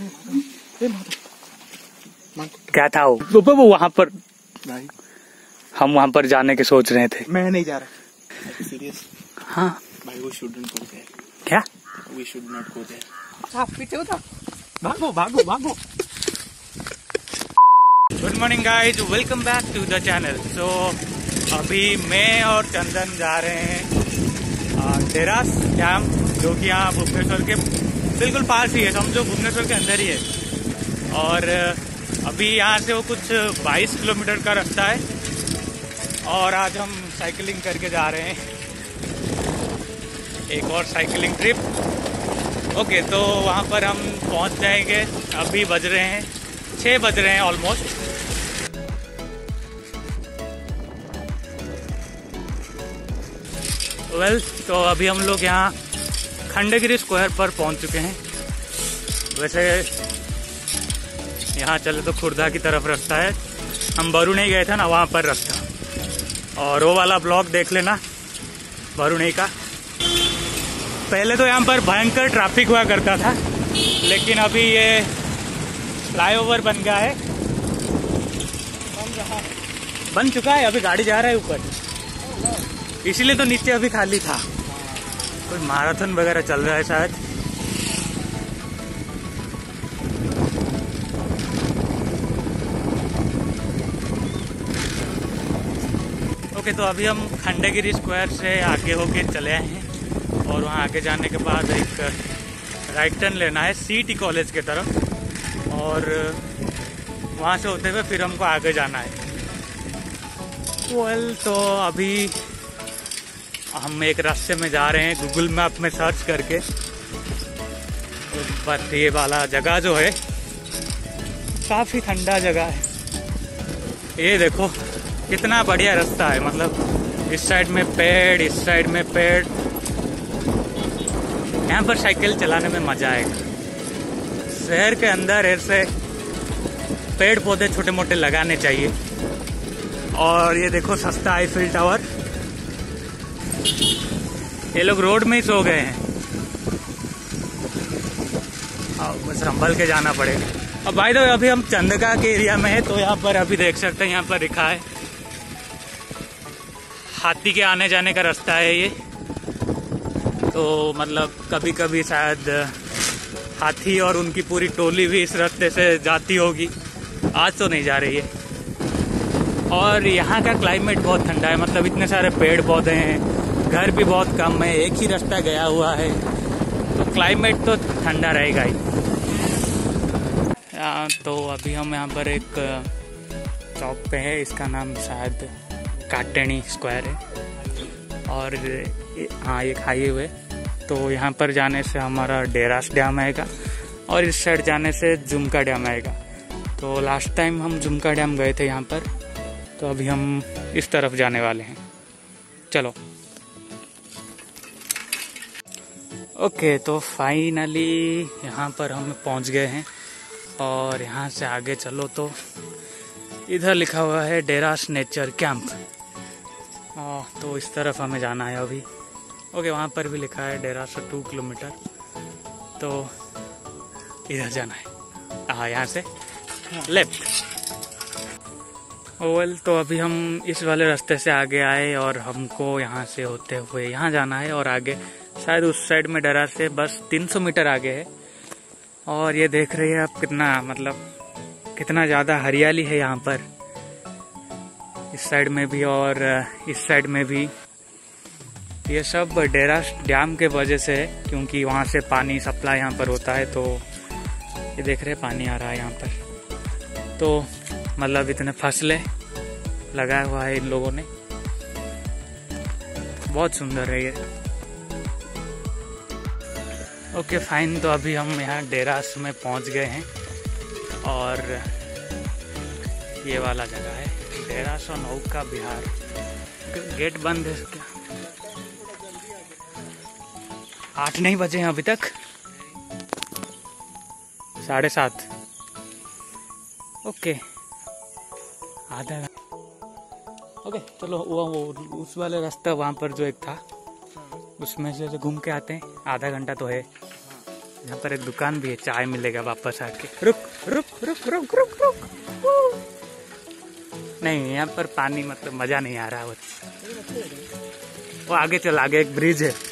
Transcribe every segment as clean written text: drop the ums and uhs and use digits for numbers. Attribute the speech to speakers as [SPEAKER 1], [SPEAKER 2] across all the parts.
[SPEAKER 1] क्या था वो वहां पर भाई, हम वहां पर जाने के सोच रहे थे।
[SPEAKER 2] मैं नहीं जा रहा सीरियस।
[SPEAKER 1] हाँ
[SPEAKER 2] भाई we should not go there.
[SPEAKER 1] क्या
[SPEAKER 2] we should not go there. आप पीछे हो, भागो भागो भागो।
[SPEAKER 1] Good morning guys, welcome back to the channel. So अभी मैं और चंदन जा रहे हैं डेरास डैम, जो कि यहाँ भुवनेश्वर के बिल्कुल पास ही है, समझो भुवनेश्वर के अंदर ही है। और अभी यहाँ से वो कुछ 22 किलोमीटर का रास्ता है और आज हम साइकिलिंग करके जा रहे हैं, एक और साइकिलिंग ट्रिप। ओके, तो वहाँ पर हम पहुँच जाएंगे। अभी बज रहे हैं 6 बज रहे हैं ऑलमोस्ट। वेल, तो अभी हम लोग यहाँ खंडगिरी स्क्वायर पर पहुँच चुके हैं। वैसे यहाँ चले तो खुर्दा की तरफ रास्ता है, हम बरुणई गए थे ना, वहाँ पर रास्ता। और वो वाला ब्लॉग देख लेना बरुणई का। पहले तो यहाँ पर भयंकर ट्रैफिक हुआ करता था, लेकिन अभी ये फ्लाईओवर बन गया है, बन चुका है। अभी गाड़ी जा रहा है ऊपर, इसीलिए तो नीचे अभी खाली था। कोई मैराथन वगैरह चल रहा है शायद। ओके, तो अभी हम खंडगिरी स्क्वायर से आगे होके चले आए हैं और वहाँ आगे जाने के बाद एक राइट टर्न लेना है सीटी कॉलेज की तरफ, और वहाँ से होते हुए फिर हमको आगे जाना है। वेल, तो अभी हम एक रास्ते में जा रहे हैं गूगल मैप में सर्च करके। बट ये वाला जगह जो है काफ़ी ठंडा जगह है। ये देखो कितना बढ़िया रास्ता है, मतलब इस साइड में पेड़, इस साइड में पेड़। यहाँ पर साइकिल चलाने में मजा आएगा। शहर के अंदर ऐसे पेड़ पौधे छोटे मोटे लगाने चाहिए। और ये देखो सस्ता आईफिल टावर। ये लोग रोड में ही सो गए हैं, बस संभल के जाना पड़ेगा। अब भाई, तो अभी हम चंदका के एरिया में है, तो यहाँ पर अभी देख सकते हैं, यहाँ पर लिखा है हाथी के आने जाने का रास्ता है ये। तो मतलब कभी कभी शायद हाथी और उनकी पूरी टोली भी इस रास्ते से जाती होगी। आज तो नहीं जा रही है। और यहाँ का क्लाइमेट बहुत ठंडा है, मतलब इतने सारे पेड़ पौधे हैं, घर भी बहुत कम है, एक ही रास्ता गया हुआ है, तो क्लाइमेट तो ठंडा रहेगा ही। तो अभी हम यहाँ पर एक चौक पे है, इसका नाम शायद काटेनी स्क्वायर है। और हाँ, एक हाईवे, तो यहाँ पर जाने से हमारा डेरास डैम आएगा और इस साइड जाने से झुमका डैम आएगा। तो लास्ट टाइम हम झुमका डैम गए थे यहाँ पर, तो अभी हम इस तरफ जाने वाले हैं। चलो। ओके, तो फाइनली यहाँ पर हम पहुँच गए हैं और यहाँ से आगे चलो तो इधर लिखा हुआ है डेरास नेचर कैंप। तो इस तरफ हमें जाना है अभी। ओके, वहाँ पर भी लिखा है डेरास से 2 किलोमीटर, तो इधर जाना है। हाँ, यहाँ से लेफ्ट। वेल, तो अभी हम इस वाले रास्ते से आगे आए और हमको यहाँ से होते हुए यहाँ जाना है और आगे शायद उस साइड में डेरास से बस 300 मीटर आगे है। और ये देख रही है आप कितना, मतलब कितना ज़्यादा हरियाली है यहाँ पर, इस साइड में भी और इस साइड में भी। ये सब डेरास डैम के वजह से है, क्योंकि वहाँ से पानी सप्लाई यहाँ पर होता है। तो ये देख रहे पानी आ रहा है यहाँ पर, तो मतलब इतने फसलें लगाया हुआ है इन लोगों ने, बहुत सुंदर है ये। ओके फाइन, तो अभी हम यहाँ डेरास में पहुँच गए हैं और ये वाला जगह है डेरास और नौका बिहार। गेट बंद है क्या? 8 नहीं बजे हैं अभी तक, 7:30। ओके, आधा। ओके, चलो वो उस वाले रास्ता वहाँ पर जो एक था, उसमें से घूम के आते हैं। आधा घंटा तो है। यहाँ पर एक दुकान भी है, चाय मिलेगा वापस आके। रुक रुक रुक रुक रुक रुक। नहीं, यहाँ पर पानी मतलब मजा नहीं आ रहा। वो आगे चल, आगे एक ब्रिज है,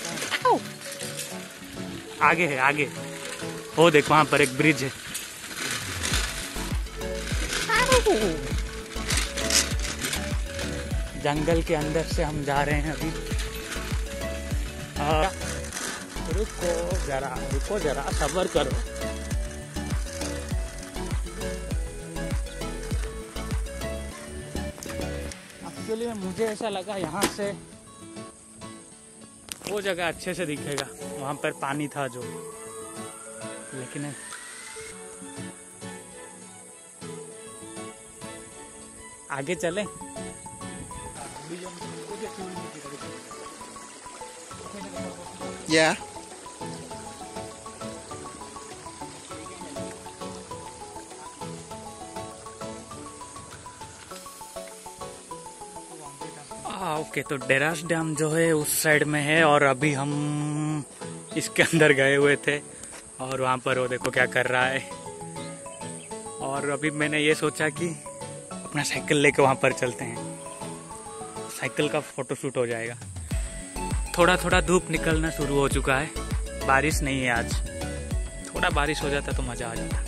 [SPEAKER 1] आगे है आगे। वो देखो वहाँ पर एक ब्रिज है। जंगल के अंदर से हम जा रहे हैं अभी। रुको जरा सब्र करो। एक्चुअली मुझे ऐसा लगा यहाँ से वो जगह अच्छे से दिखेगा, वहां पर पानी था जो, लेकिन आगे चलें।
[SPEAKER 2] Yeah.
[SPEAKER 1] ओके, तो डेरास डैम जो है उस साइड में है और अभी हम इसके अंदर गए हुए थे और वहाँ पर वो देखो क्या कर रहा है। और अभी मैंने ये सोचा कि अपना साइकिल लेके वहाँ पर चलते हैं, साइकिल का फोटोशूट हो जाएगा। थोड़ा थोड़ा धूप निकलना शुरू हो चुका है, बारिश नहीं है आज। थोड़ा बारिश हो जाता तो मज़ा आ जाता।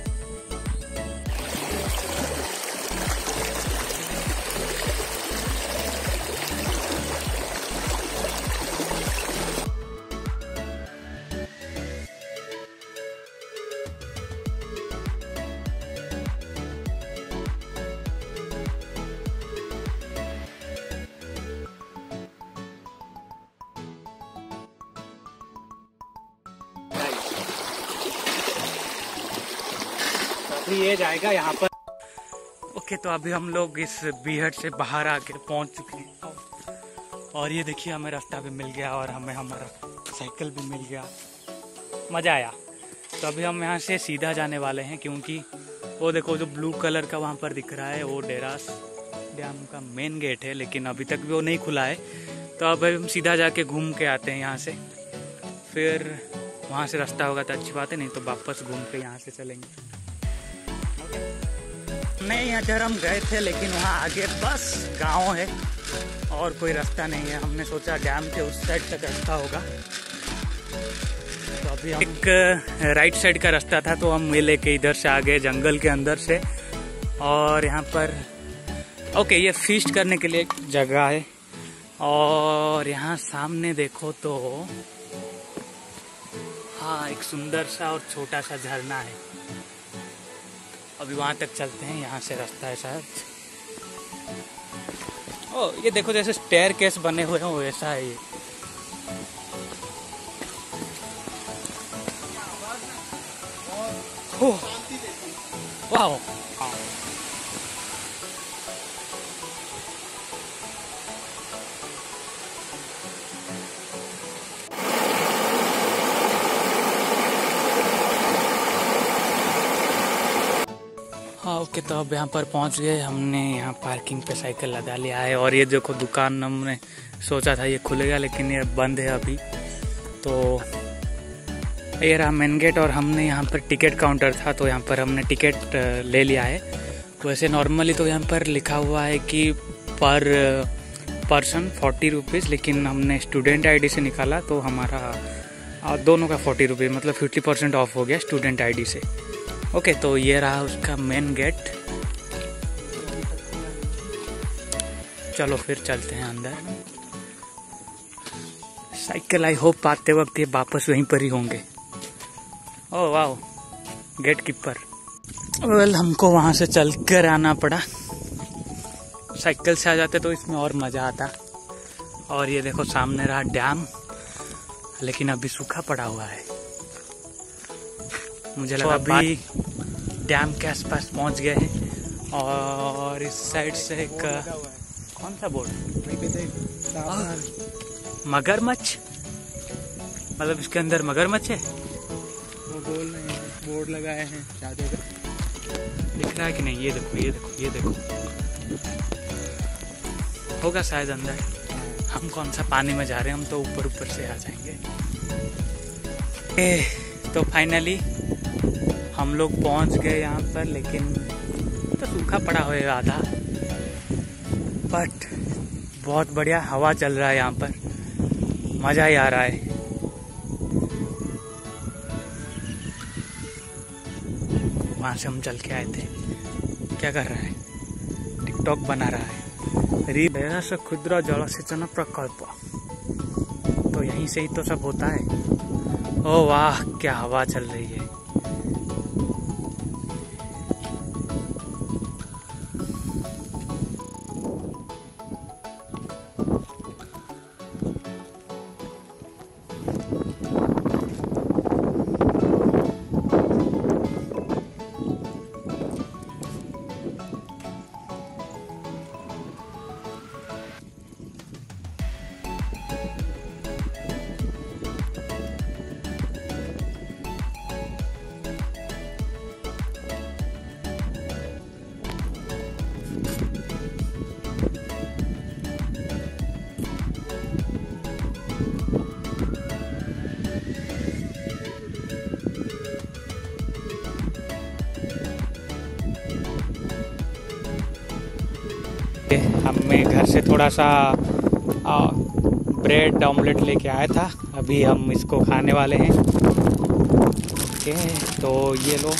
[SPEAKER 1] ये जाएगा यहाँ पर। ओके, तो अभी हम लोग इस बीहट से बाहर आके पहुँच चुके हैं और ये देखिए हमें रास्ता भी मिल गया और हमें हमारा साइकिल भी मिल गया। मज़ा आया। तो अभी हम यहाँ से सीधा जाने वाले हैं क्योंकि वो देखो जो ब्लू कलर का वहाँ पर दिख रहा है वो डेरास डैम का मेन गेट है, लेकिन अभी तक भी वो नहीं खुला है। तो अब हम सीधा जाके घूम के आते हैं यहाँ से, फिर वहाँ से रास्ता होगा तो अच्छी बात है, नहीं तो वापस घूम के यहाँ से चलेंगे। नहीं, इधर हम गए थे लेकिन वहाँ आगे बस गांव है और कोई रास्ता नहीं है। हमने सोचा डैम के उस साइड तक रास्ता होगा, तो अभी हम एक राइट साइड का रास्ता था तो हम ये लेके इधर से आ गए जंगल के अंदर से। और यहाँ पर ओके, ये फीस्ट करने के लिए एक जगह है और यहाँ सामने देखो तो हाँ एक सुंदर सा और छोटा सा झरना है। अभी वहां तक चलते हैं, यहाँ से रास्ता है शायद। ओ ये देखो जैसे स्टेयर केस बने हुए हैं वैसा है ये। वाह, हाँ ओके, तो अब यहाँ पर पहुँच गए। हमने यहाँ पार्किंग पे साइकिल लगा लिया है और ये देखो दुकान हमने सोचा था ये खुलेगा लेकिन ये बंद है अभी। तो ये रहा मेन गेट और हमने यहाँ पर टिकट काउंटर था तो यहाँ पर हमने टिकट ले लिया है। वैसे नॉर्मली तो यहाँ पर लिखा हुआ है कि पर पर्सन 40 रुपीज़, लेकिन हमने स्टूडेंट आईडी से निकाला तो हमारा दोनों का 40 रुपीज़ मतलब 50% ऑफ हो गया स्टूडेंट आईडी से। ओके, तो ये रहा उसका मेन गेट। चलो फिर चलते हैं अंदर। साइकिल आई होप आते वक्त ये वापस वहीं पर ही होंगे। ओह वाह, गेट कीपर। वेल हमको वहां से चल कर आना पड़ा, साइकिल से आ जाते तो इसमें और मजा आता। और ये देखो सामने रहा डैम, लेकिन अभी सूखा पड़ा हुआ है। मुझे लगा अभी डैम के आसपास पहुंच गए हैं। और इस साइड से एक कौन सा बोर्ड, मगरमच्छ, मतलब इसके अंदर मगरमच्छ है
[SPEAKER 2] वो बोल रहे हैं, बोर्ड लगाए हैं,
[SPEAKER 1] दिख रहा है कि नहीं? ये देखो ये देखो ये देखो, होगा शायद अंदर। हम कौन सा पानी में जा रहे हैं, हम तो ऊपर ऊपर से आ जाएंगे। तो फाइनली हम लोग पहुंच गए यहाँ पर, लेकिन तो सूखा पड़ा हुआ है आधा, बट बहुत बढ़िया हवा चल रहा है यहाँ पर, मज़ा ही आ रहा है। वहाँ से हम चल के आए थे। क्या कर रहा है? टिकटॉक बना रहा है। रीस क्षुद्र जलसेचन प्रकल्प, तो यहीं से ही तो सब होता है। ओ वाह, क्या हवा चल रही है। हमें घर से थोड़ा सा ब्रेड ऑमलेट लेके आया था, अभी हम इसको खाने वाले हैं। ओके, तो ये लो।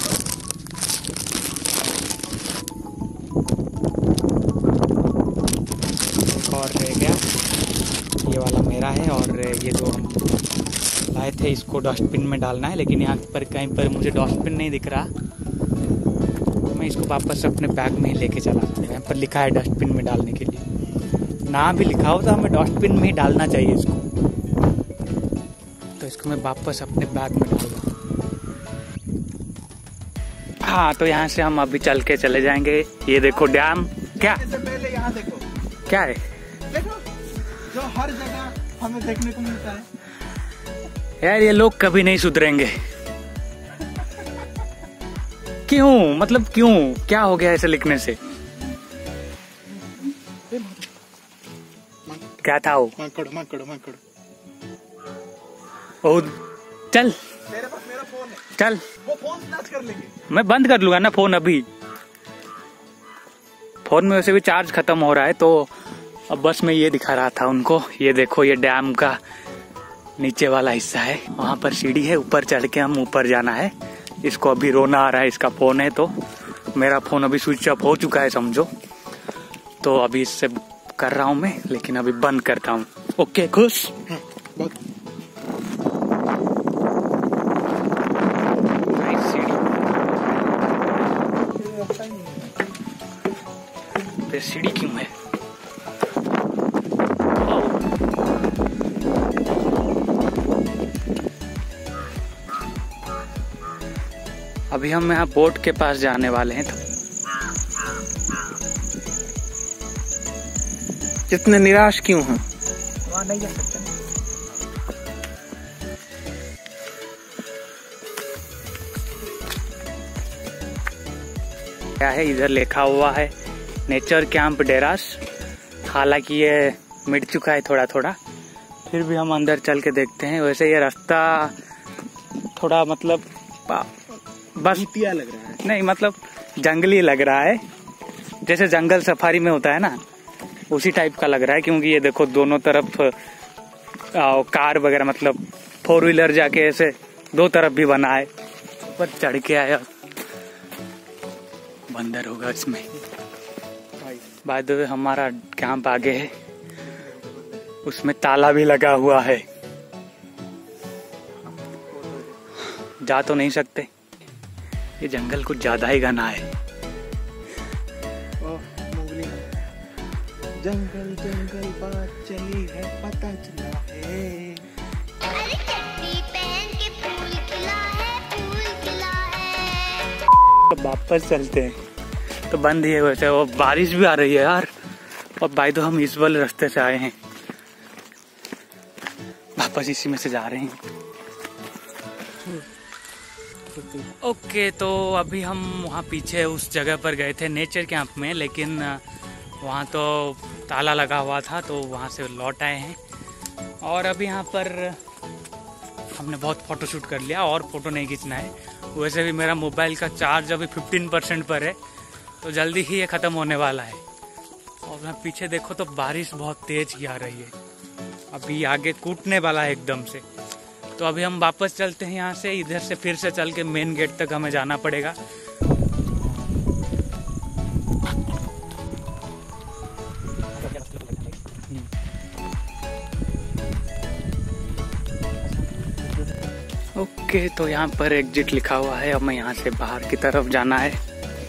[SPEAKER 1] एक और रह गया, ये वाला मेरा है, और ये जो हम लाए थे इसको डस्टबिन में डालना है, लेकिन यहाँ पर कहीं पर मुझे डस्टबिन नहीं दिख रहा। मैं इसको वापस अपने बैग में ही लेके चला। यहाँ पर लिखा है डस्टबिन में डालने के लिए, ना भी लिखा हो तो हमें डस्टबिन में ही डालना चाहिए इसको। तो इसको मैं वापस अपने बैग में डाल दूँ। हाँ, तो यहाँ से हम अभी चल के चले जाएंगे। ये देखो डैम। क्या
[SPEAKER 2] पहले यहाँ देखो
[SPEAKER 1] क्या है?
[SPEAKER 2] देखो जो हर जगह हमें देखने को मिलता है।
[SPEAKER 1] यार ये लोग कभी नहीं सुधरेंगे। क्यों? मतलब क्यों? क्या हो गया ऐसे लिखने से? क्या था वो?
[SPEAKER 2] मांकड़।
[SPEAKER 1] ओ चल,
[SPEAKER 2] मेरे पास मेरा फोन है।
[SPEAKER 1] चल,
[SPEAKER 2] वो फोन स्नैच कर लेंगे।
[SPEAKER 1] मैं बंद कर लूंगा ना फोन। अभी फोन में वैसे भी चार्ज खत्म हो रहा है, तो अब बस मैं ये दिखा रहा था उनको। ये देखो, ये डैम का नीचे वाला हिस्सा है, वहां पर सीढ़ी है, ऊपर चढ़ के हम ऊपर जाना है। इसको अभी रोना आ रहा है, इसका फोन है, तो मेरा फोन अभी स्विच ऑफ हो चुका है समझो। तो अभी इससे कर रहा हूँ मैं, लेकिन अभी बंद करता हूँ। ओके, खुश? फिर सीढ़ी क्यों है? अभी हम यहाँ बोट के पास जाने वाले हैं। तो
[SPEAKER 2] इतने निराश क्यों हैं?
[SPEAKER 1] वहाँ नहीं जा सकते। क्या है इधर लिखा हुआ है? Nature camp Deras. हालांकि ये मिट चुका है थोड़ा थोड़ा, फिर भी हम अंदर चल के देखते हैं। वैसे ये रास्ता थोड़ा मतलब बस
[SPEAKER 2] लग रहा है,
[SPEAKER 1] नहीं मतलब जंगली लग रहा है, जैसे जंगल सफारी में होता है ना, उसी टाइप का लग रहा है। क्योंकि ये देखो दोनों तरफ कार वगैरह, मतलब 4 व्हीलर जाके ऐसे दो तरफ भी बना है। पर चढ़ के आया, बंदर होगा इसमें। बाय द वे हमारा कैंप आगे है, उसमें ताला भी लगा हुआ है, जा तो नहीं सकते। ये जंगल कुछ ज्यादा ही घना है।
[SPEAKER 2] जंगल जंगल बात चली है, पता चला है।
[SPEAKER 3] अरे चड्डी पहन के फूल खिला है।
[SPEAKER 1] तो वापस चलते हैं। तो बंद ही है वैसे, वो बारिश भी आ रही है यार। और भाई तो हम इस वाले रास्ते से आए हैं, वापस इसी में से जा रहे हैं। ओके, तो अभी हम वहाँ पीछे उस जगह पर गए थे नेचर कैंप में, लेकिन वहाँ तो ताला लगा हुआ था, तो वहाँ से लौट आए हैं। और अभी यहाँ पर हमने बहुत फ़ोटो शूट कर लिया और फ़ोटो नहीं खींचना है। वैसे भी मेरा मोबाइल का चार्ज अभी 15% पर है, तो जल्दी ही ये ख़त्म होने वाला है। और मैं पीछे देखो तो बारिश बहुत तेज़ ही आ रही है, अभी आगे कूटने वाला है एकदम से। तो अभी हम वापस चलते हैं यहाँ से, इधर से फिर से चल के मेन गेट तक हमें जाना पड़ेगा। ओके, तो यहाँ पर एग्जिट लिखा हुआ है, हमें यहाँ से बाहर की तरफ जाना है।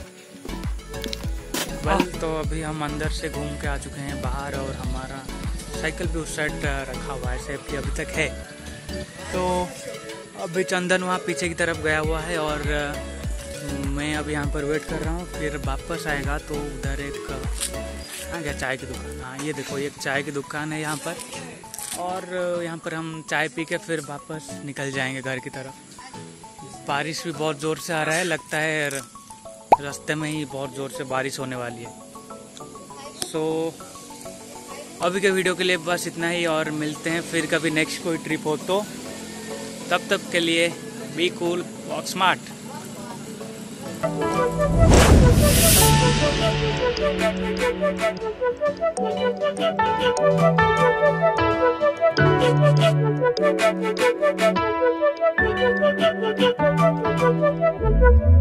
[SPEAKER 1] तो अभी हम अंदर से घूम के आ चुके हैं बाहर, और हमारा साइकिल भी उस साइड रखा हुआ है, सेफ्टी अभी तक है। तो अभी चंदन वहाँ पीछे की तरफ गया हुआ है और मैं अभी यहाँ पर वेट कर रहा हूँ। फिर वापस आएगा तो उधर एक गया चाय की दुकान। हाँ, ये देखो, एक चाय की दुकान है यहाँ पर, और यहाँ पर हम चाय पी के फिर वापस निकल जाएंगे घर की तरफ। बारिश भी बहुत ज़ोर से आ रहा है, लगता है रास्ते में ही बहुत ज़ोर से बारिश होने वाली है। सो अभी के वीडियो के लिए बस इतना ही, और मिलते हैं फिर कभी नेक्स्ट कोई ट्रिप हो तो। तब तक के लिए be cool, walk smart.
[SPEAKER 3] Thank you.